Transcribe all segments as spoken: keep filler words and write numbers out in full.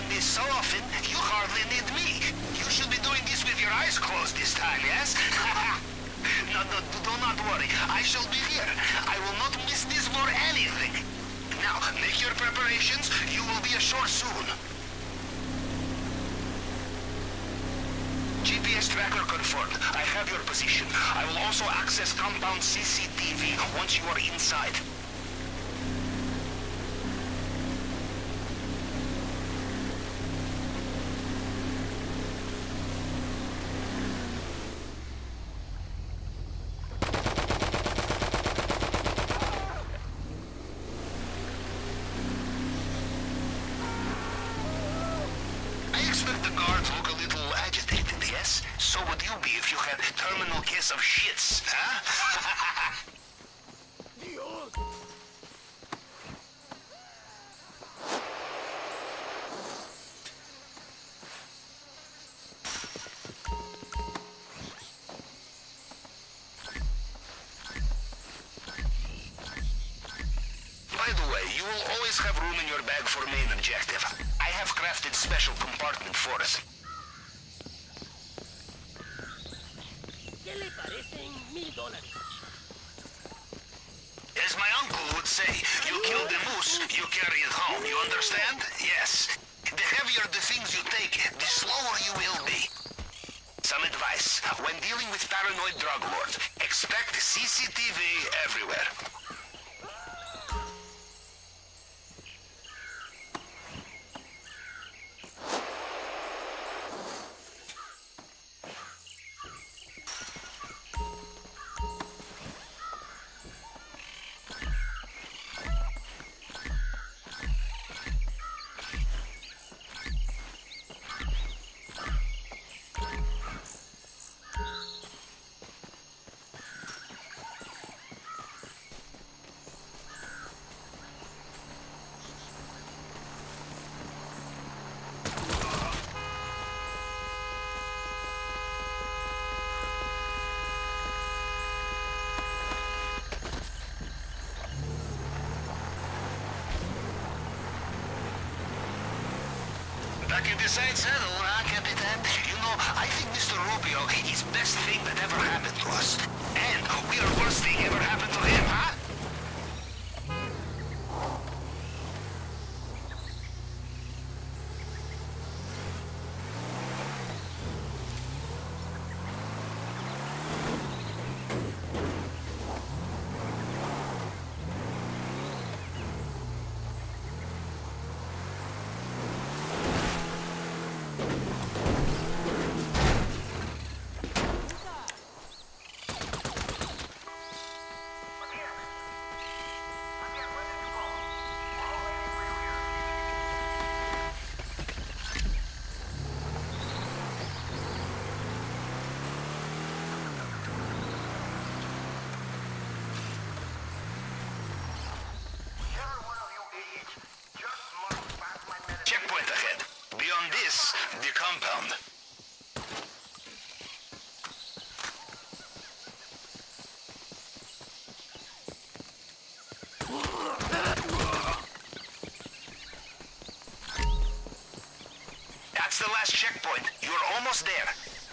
done this so often, you hardly need me. You should be doing this with your eyes closed this time, yes? No, no, do not worry. I shall be here. I will not miss this for anything. Now, make your preparations. You will be ashore soon. G P S tracker confirmed. I have your position. I will also access compound C C T V once you are inside. So would you be if you had a terminal case of shits, huh? By the way, you will always have room in your bag for main objective. I have crafted special compartment for us. As my uncle would say, you kill the moose, you carry it home, you understand? Yes. The heavier the things you take, the slower you will be. Some advice. When dealing with paranoid drug lords, expect C C T V everywhere. Back in the side saddle, huh, Capitan? You know, I think Mister Rubio is best thing that ever happened to us. And we are worst thing ever happened to him, huh? Checkpoint ahead. Beyond this, the compound. That's the last checkpoint. You're almost there.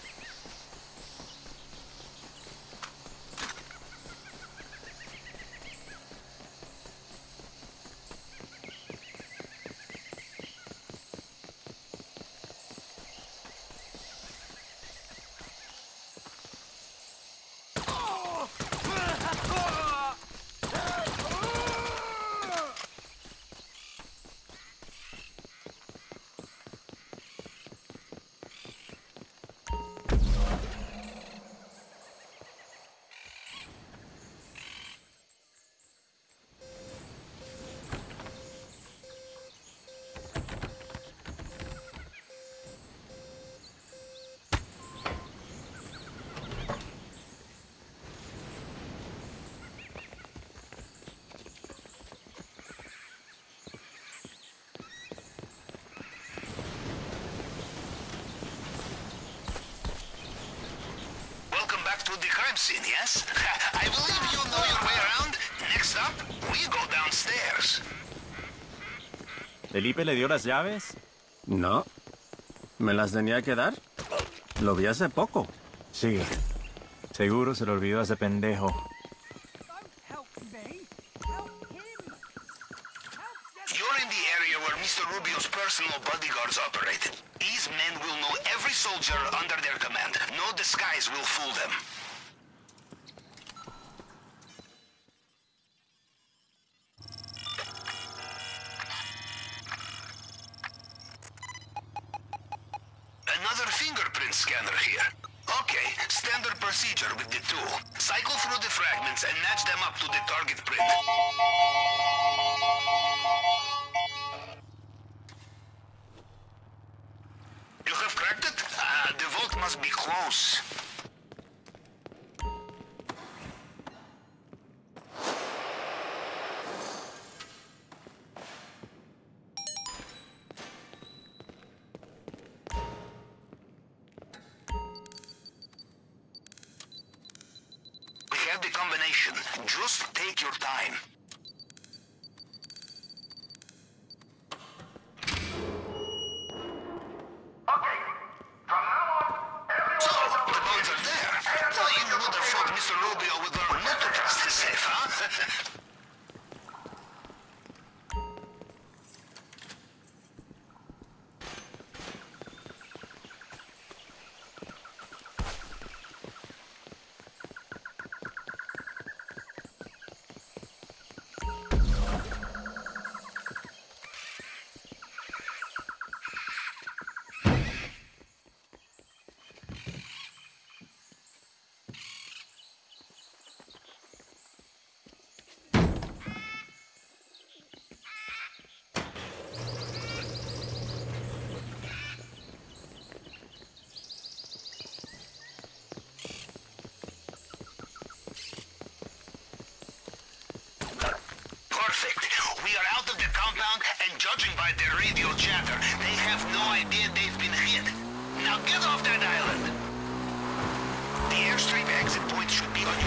To the crime scene, yes? I believe you know your way around. Next up, we go downstairs. ¿Felipe le dio las llaves? No. ¿Me las tenía que dar? Lo vi hace poco. Sí. Seguro se lo olvidó a ese pendejo. You're in the area where Mister Rubio's personal bodyguards operate. These men will know every soldier under their command. No disguise will fool them. Another fingerprint scanner here. Okay, standard procedure with the tool. Cycle through the fragments and match them up to the target print. You have cracked it? Ah, the vault must be close. We have the combination. Just take your time. So, the bones are there. Well, you would have thought Mister Rubio would learn not to trust his safe, huh? Perfect. We are out of the compound, and judging by their radio chatter, they have no idea they've been hit. Now get off that island. The airstream exit point should be on